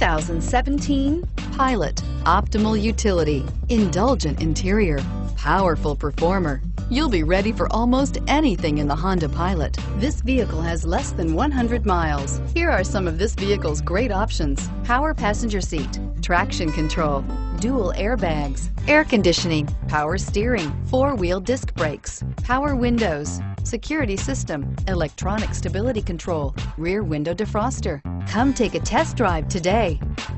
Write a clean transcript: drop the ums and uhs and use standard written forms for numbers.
2017 Pilot. Optimal utility, indulgent interior, powerful performer. You'll be ready for almost anything in the Honda Pilot. This vehicle has less than 100 miles. Here are some of this vehicle's great options: power passenger seat, traction control, dual airbags, air conditioning, power steering, four-wheel disc brakes, power windows, security system, electronic stability control, rear window defroster. Come take a test drive today.